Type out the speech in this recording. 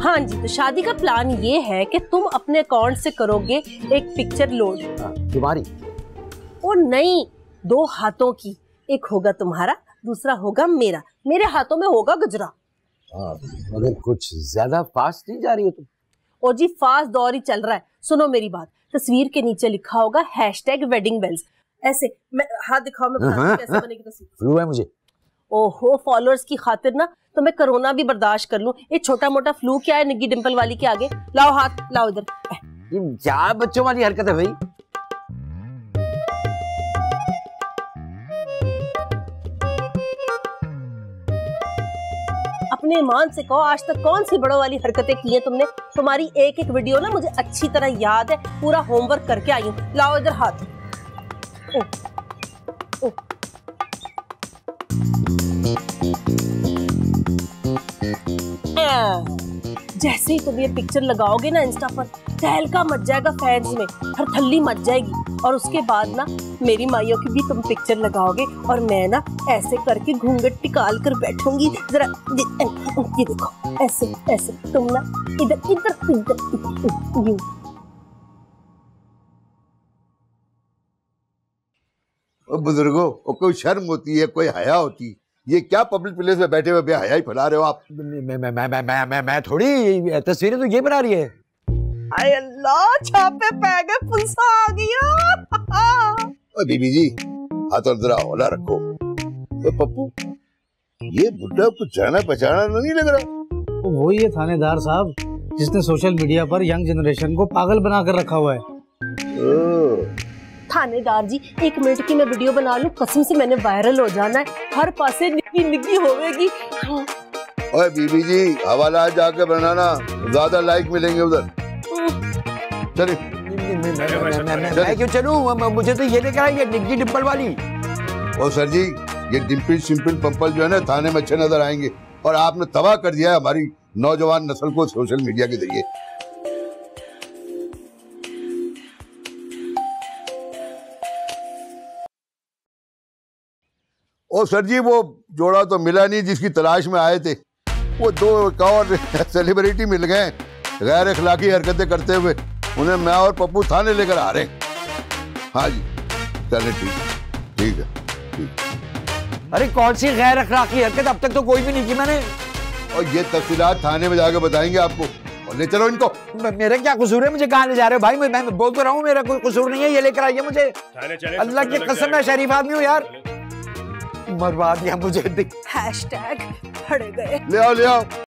हाँ जी, तो शादी का प्लान ये है कि तुम अपने अकाउंट से करोगे एक पिक्चर लोड। तुम्हारी? ओ नहीं, 2 हाथों की, एक होगा तुम्हारा, दूसरा होगा मेरा, मेरे हाथों में होगा गजरा। मगर कुछ ज्यादा फास्ट नहीं जा रही हो तुम? और जी फास्ट दौर ही चल रहा है। सुनो मेरी बात, तस्वीर के नीचे लिखा होगा #wedding-bells। ऐसे मैं हाथ दिखाओ, मैं बताती हूं कैसे बनेगी तस्वीर। फ्लू है मुझे। ओहो, फॉलोअर्स की खातिर ना तो मैं कोरोना भी बर्दाश्त कर लूं, ये छोटा मोटा फ्लू क्या है निग्गी डिंपल वाली के आगे। लाओ हाथ, लाओ इधर। ये क्या बच्चों वाली हरकत है भाई? अपने ईमान से कहो, आज तक कौन सी बड़ों वाली हरकतें की हैं तुमने? तुम्हारी एक एक वीडियो ना मुझे अच्छी तरह याद है, पूरा होमवर्क करके आई हूँ। लाओ इधर हाथ। ओ, ओ। जैसे ही तुम ये पिक्चर लगाओगे ना इंस्टा पर, तहलका मच जाएगा फैंस में, हर थल्ली मच जाएगी। और उसके बाद ना मेरी माइयों की भी तुम पिक्चर लगाओगे और मैं ना ऐसे करके घूंघट निकाल कर बैठूंगी। जरा ये देखो, ऐसे ऐसे तुम ना इधर इधर इधर यूं। बुजुर्गों, कोई शर्म होती है, कोई हया होती? ये क्या पब्लिक प्लेस में बैठे हुए बेहया ही फैला रहे हो आप? मैं थोड़ी, तस्वीरें तो ये बना रही है। अरे अल्लाह, छापे पै गए, पुलिस आ गया। ओए बीबी जी, हाथ और जरा हौला रखो। तो पप्पू, ये बुड्ढा कुछ जाना पहचाना नहीं लग रहा। तो वही है थानेदार साहब, जिसने सोशल मीडिया पर यंग जनरेशन को पागल बनाकर रखा हुआ है। थानेदार जी, 1 मिनट की मैं वीडियो बना लूं, कसम से मैंने वायरल हो जाना है, हर पासे निग्गी निग्गी होवेगी। ओए बीबी जी, हवाला जाके बनाना, ज्यादा लाइक मिलेंगे उधर। चलिए। मैं क्यों चलूं? मुझे तो ये लेकर आई है निग्गी डिंपल वाली। ओ सर जी, ये डिम्पल सिंपल पंपल जो है ना, थाने में अच्छे नजर आएंगे। और आपने तबाह कर दिया है हमारी नौजवान नस्ल को सोशल मीडिया के जरिए। ओ सर जी, वो जोड़ा तो मिला नहीं जिसकी तलाश में आए थे। वो 2 और सेलिब्रिटी मिल गए गैर अखलाकी हरकतें करते हुए। उन्हें मैं और पप्पू थाने लेकर आ रहे हैं। हाँ जी, चले ठीक है। अरे कौन सी गैर अखलाकी हरकत? अब तक तो कोई भी नहीं की मैंने। और ये तफसीलात थाने में जाकर बताएंगे आपको। और ले चलो इनको। मेरा क्या कसूर है? मुझे कहाँ ले जा रहे हो भाई? मैं बोल तो रहा हूँ, मेरा कोई कसूर नहीं है, ये लेकर आइए मुझे। अल्लाह की कसम, मैं शरीफ आदमी हूँ यार। मरवा दिया मुझे। #फड़े गए। ले आओ।